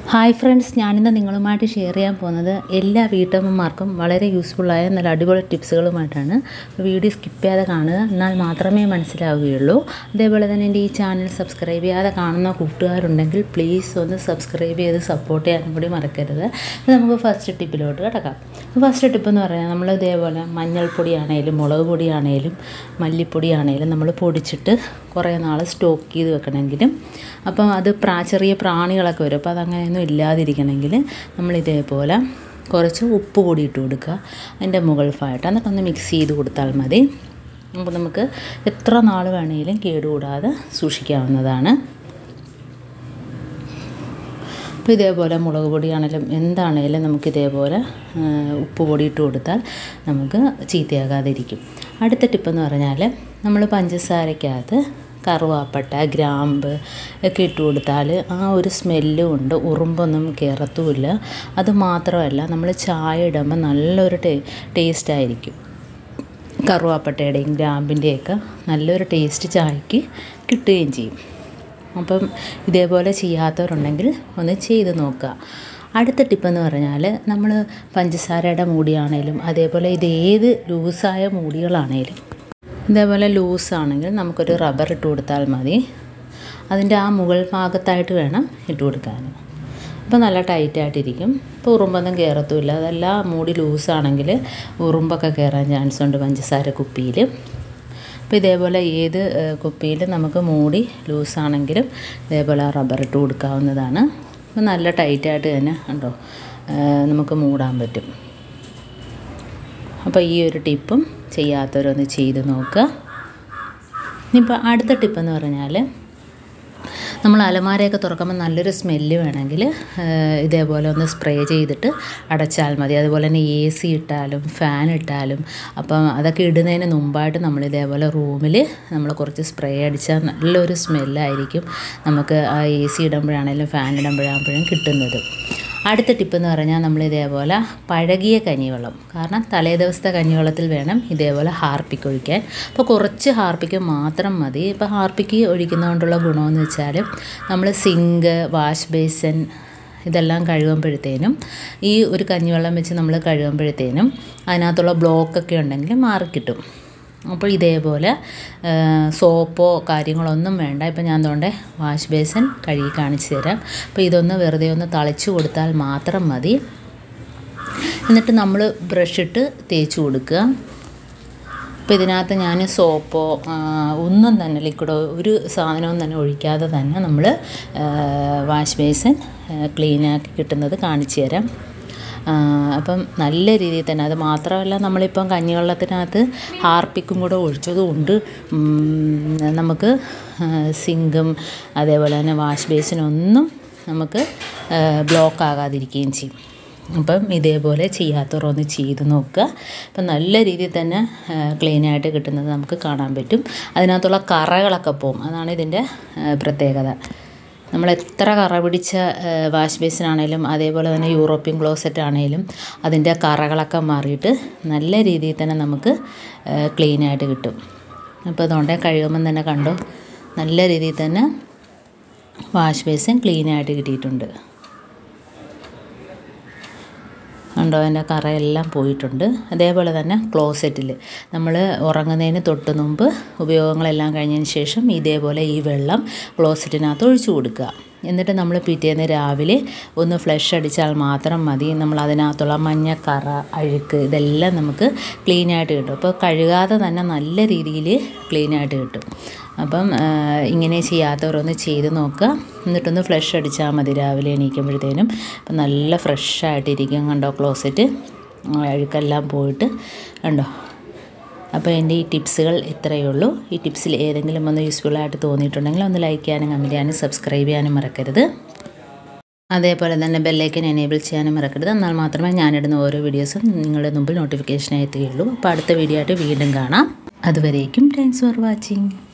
Hi friends, ഞാനിന്ന് നിങ്ങളുമായിട്ട് share ചെയ്യാൻ പോകുന്നത് എല്ലാ വീട്ടമ്മമാർക്കും വളരെ യൂസ്ഫുള്ളായ നല്ല അടിപൊളി ടിപ്സുകളുമായിട്ടാണ്. വീഡിയോ സ്കിപ്പ് ചെയ്യാതെ കാണുക, എന്നാൽ മാത്രമേ മനസ്സിലാവുകയുള്ളൂ. അതേപോലെ തന്നെ എൻ്റെ ഈ ചാനൽ സബ്സ്ക്രൈബ് ചെയ്യാതെ കാണുന്ന കൂട്ടുകാരുണ്ടെങ്കിൽ പ്ലീസ് ഒന്ന് സബ്സ്ക്രൈബ് ചെയ്ത് സപ്പോർട്ട് ചെയ്യാനും കൂടി മറക്കരുത്. നമുക്ക് ഫസ്റ്റ് ടിപ്പിലോട്ട് കിടക്കാം. ഫസ്റ്റ് ടിപ്പ് എന്ന് പറഞ്ഞാൽ നമ്മൾ ഇതേപോലെ മഞ്ഞൾപ്പൊടിയാണേലും മുളക് പൊടിയാണേലും മല്ലിപ്പൊടിയാണേലും നമ്മൾ പൊടിച്ചിട്ട് കുറേ നാൾ സ്റ്റോക്ക് ചെയ്ത് വെക്കണമെങ്കിലും അപ്പം അത് ചെറിയ പ്രാണികളൊക്കെ വരും. അപ്പോൾ അതങ്ങനെയൊന്നും ഇല്ലാതിരിക്കണമെങ്കിൽ നമ്മൾ ഇതേപോലെ കുറച്ച് ഉപ്പ് പൊടി ഇട്ട് കൊടുക്കുക അതിൻ്റെ മുകൾ ഭാഗത്ത്, എന്നിട്ടൊന്ന് മിക്സ് ചെയ്ത് കൊടുത്താൽ മതി. അപ്പോൾ നമുക്ക് എത്ര നാൾ വേണമെങ്കിലും കേടുകൂടാതെ സൂക്ഷിക്കാവുന്നതാണ്. അപ്പോൾ ഇതേപോലെ മുളക് പൊടിയാണെങ്കിലും എന്താണേലും നമുക്കിതേപോലെ ഉപ്പ് പൊടി ഇട്ട് കൊടുത്താൽ നമുക്ക് ചീത്തയാകാതിരിക്കും. അടുത്ത ടിപ്പെന്ന് പറഞ്ഞാൽ നമ്മൾ പഞ്ചസാരക്കകത്ത് കറുവാപ്പട്ട, ഗ്രാമ്പ് ഒക്കെ ഇട്ട് കൊടുത്താൽ ആ ഒരു സ്മെല്ലും ഉണ്ട്, ഉറുമ്പൊന്നും കയറത്തുമില്ല. അത് മാത്രമല്ല നമ്മൾ ചായ ഇടുമ്പോൾ നല്ലൊരു ടേസ്റ്റായിരിക്കും. കറുവാപ്പട്ടയുടെയും ഗ്രാമ്പിൻ്റെയൊക്കെ നല്ലൊരു ടേസ്റ്റ് ചായക്ക് കിട്ടുകയും ചെയ്യും. അപ്പം ഇതേപോലെ ചെയ്യാത്തവരുണ്ടെങ്കിൽ ഒന്ന് ചെയ്ത് നോക്കുക. അടുത്ത ടിപ്പെന്ന് പറഞ്ഞാൽ നമ്മൾ പഞ്ചസാരയുടെ മൂടിയാണേലും അതേപോലെ ഇതേത് ലൂസായ മൂടികളാണേലും ഇതേപോലെ ലൂസാണെങ്കിൽ നമുക്കൊരു റബ്ബർ ഇട്ട് കൊടുത്താൽ മതി. അതിൻ്റെ ആ മുകൾ ഭാഗത്തായിട്ട് വേണം ഇട്ട് കൊടുക്കാൻ. അപ്പോൾ നല്ല ടൈറ്റായിട്ടിരിക്കും. ഇപ്പോൾ ഉറുമ്പൊന്നും കയറത്തുമില്ല. അതെല്ലാം മൂടി ലൂസാണെങ്കിൽ ഉറുമ്പൊക്കെ കയറാൻ ചാൻസ് ഉണ്ട് പഞ്ചസാര കുപ്പിയിൽ. അപ്പോൾ ഇതേപോലെ ഏത് കുപ്പിയിൽ നമുക്ക് മൂടി ലൂസാണെങ്കിലും ഇതേപോലെ റബ്ബർ ഇട്ട് കൊടുക്കാവുന്നതാണ്. അപ്പോൾ നല്ല ടൈറ്റായിട്ട് തന്നെ ഉണ്ടോ നമുക്ക് മൂടാൻ പറ്റും. അപ്പോൾ ഈ ഒരു ടിപ്പും ചെയ്യാത്തവരൊന്ന് ചെയ്ത് നോക്കുക. ഇനിയിപ്പോൾ അടുത്ത ടിപ്പെന്ന് പറഞ്ഞാൽ നമ്മൾ അലമാരയൊക്കെ തുറക്കുമ്പോൾ നല്ലൊരു സ്മെല്ല് വേണമെങ്കിൽ ഇതേപോലെ ഒന്ന് സ്പ്രേ ചെയ്തിട്ട് അടച്ചാൽ മതി. അതുപോലെ തന്നെ AC ഇട്ടാലും ഫാൻ ഇട്ടാലും അപ്പം അതൊക്കെ ഇടുന്നതിന് മുമ്പായിട്ട് നമ്മൾ ഇതേപോലെ റൂമിൽ നമ്മൾ കുറച്ച് സ്പ്രേ അടിച്ചാൽ നല്ലൊരു സ്മെല്ലായിരിക്കും നമുക്ക് ആ AC ഇടുമ്പോഴാണെങ്കിലും ഫാൻ ഇടുമ്പോഴാകുമ്പോഴും കിട്ടുന്നത്. അടുത്ത ടിപ്പെന്ന് പറഞ്ഞാൽ നമ്മൾ ഇതേപോലെ പഴകിയ കഞ്ഞിവെള്ളം, കാരണം തലേ ദിവസത്തെ കഞ്ഞിവെള്ളത്തിൽ വേണം ഇതേപോലെ ഹാർപ്പിക്ക് ഒഴിക്കാൻ. അപ്പോൾ കുറച്ച് ഹാർപ്പിക്ക് മാത്രം മതി. ഇപ്പോൾ ഹാർപ്പിക്ക് ഒഴിക്കുന്നതുകൊണ്ടുള്ള ഗുണമെന്ന് വെച്ചാൽ നമ്മൾ സിങ്ക്, വാഷ് ബേസിൻ ഇതെല്ലാം കഴുകുമ്പോഴത്തേനും ഈ ഒരു കഞ്ഞിവെള്ളം വെച്ച് നമ്മൾ കഴുകുമ്പോഴത്തേനും അതിനകത്തുള്ള ബ്ലോക്കൊക്കെ ഉണ്ടെങ്കിൽ മാറിക്കിട്ടും. അപ്പോൾ ഇതേപോലെ സോപ്പോ കാര്യങ്ങളൊന്നും വേണ്ട. ഇപ്പം ഞാൻ അതുകൊണ്ട് വാഷ് ബേസിൻ കഴുകി കാണിച്ചു തരാം. അപ്പോൾ ഇതൊന്ന് വെറുതെ ഒന്ന് തളിച്ചു കൊടുത്താൽ മാത്രം മതി. എന്നിട്ട് നമ്മൾ ബ്രഷിട്ട് തേച്ച് കൊടുക്കുക. അപ്പോൾ ഇതിനകത്ത് ഞാൻ സോപ്പോ ഒന്നും തന്നെ ലിക്വിഡോ ഒരു സാധനവും തന്നെ ഒഴിക്കാതെ തന്നെ നമ്മൾ വാഷ് ബേസിൻ ക്ലീനാക്കി കിട്ടുന്നത് കാണിച്ചു തരാം. അപ്പം നല്ല രീതിയിൽ തന്നെ, അത് മാത്രമല്ല നമ്മളിപ്പം കഞ്ഞിവെള്ളത്തിനകത്ത് ഹാർപ്പിക്കും കൂടെ ഒഴിച്ചതുകൊണ്ട് നമുക്ക് സിങ്കും അതേപോലെ തന്നെ വാഷ് ബേസിനൊന്നും നമുക്ക് ബ്ലോക്ക് ആകാതിരിക്കുകയും ചെയ്യും. അപ്പം ഇതേപോലെ ചെയ്യാത്തവരൊന്ന് ചെയ്ത് നോക്കുക. അപ്പം നല്ല രീതിയിൽ തന്നെ ക്ലീനായിട്ട് കിട്ടുന്നത് നമുക്ക് കാണാൻ പറ്റും. അതിനകത്തുള്ള കറകളൊക്കെ പോകും. അതാണ് ഇതിൻ്റെ പ്രത്യേകത. നമ്മൾ എത്ര കറ പിടിച്ച വാഷ് ബേസിനാണേലും അതേപോലെ തന്നെ യൂറോപ്യൻ ക്ലോസറ്റ് ആണേലും അതിൻ്റെ കറകളൊക്കെ മാറിയിട്ട് നല്ല രീതിയിൽ തന്നെ നമുക്ക് ക്ലീനായിട്ട് കിട്ടും. അപ്പോൾ അതുകൊണ്ട് കഴുകുമ്പം തന്നെ കണ്ടോ നല്ല രീതിയിൽ തന്നെ വാഷ് ബേസിൻ ക്ലീനായിട്ട് കിട്ടിയിട്ടുണ്ട്. ഉണ്ടോ അതിൻ്റെ കറയെല്ലാം പോയിട്ടുണ്ട്. അതേപോലെ തന്നെ ക്ലോസറ്റിൽ നമ്മൾ ഉറങ്ങുന്നതിന് തൊട്ട് മുമ്പ് ഉപയോഗങ്ങളെല്ലാം കഴിഞ്ഞതിന് ശേഷം ഇതേപോലെ ഈ വെള്ളം ക്ലോസറ്റിനകത്ത് ഒഴിച്ചു കൊടുക്കുക. എന്നിട്ട് നമ്മൾ പിറ്റേന്ന് രാവിലെ ഒന്ന് ഫ്ലഷ് അടിച്ചാൽ മാത്രം മതി. നമ്മൾ അതിനകത്തുള്ള മഞ്ഞക്കറ, അഴുക്ക് ഇതെല്ലാം നമുക്ക് ക്ലീനായിട്ട് കിട്ടും. അപ്പോൾ കഴുകാതെ തന്നെ നല്ല രീതിയിൽ ക്ലീനായിട്ട് കിട്ടും. അപ്പം ഇങ്ങനെ ചെയ്യാത്തവരൊന്ന് ചെയ്ത് നോക്കുക. എന്നിട്ടൊന്ന് ഫ്ലഷ് അടിച്ചാൽ മതി രാവിലെ എണീക്കുമ്പോഴത്തേനും. അപ്പം നല്ല ഫ്രഷായിട്ടിരിക്കും. കണ്ടോ ക്ലോസറ്റ് അഴുക്കെല്ലാം പോയിട്ട് കണ്ടോ. അപ്പോൾ എൻ്റെ ഈ ടിപ്സുകൾ ഇത്രയേ ഉള്ളൂ. ഈ ടിപ്സിൽ ഏതെങ്കിലും ഒന്ന് യൂസ്ഫുള്ളായിട്ട് തോന്നിയിട്ടുണ്ടെങ്കിൽ ഒന്ന് ലൈക്ക് ചെയ്യാനും കമൻറ്റ് ചെയ്യാനും സബ്സ്ക്രൈബ് ചെയ്യാനും മറക്കരുത്. അതേപോലെ തന്നെ ബെല്ലൈക്കൻ എനേബിൾ ചെയ്യാനും മറക്കരുത്. എന്നാൽ മാത്രമേ ഞാനിടുന്ന ഓരോ വീഡിയോസും നിങ്ങളുടെ മുമ്പിൽ നോട്ടിഫിക്കേഷനായി എത്തുകയുള്ളൂ. അപ്പോൾ അടുത്ത വീഡിയോ ആയിട്ട് വീണ്ടും കാണാം. അതുവരേക്കും താങ്ക്സ് ഫോർ വാച്ചിങ്.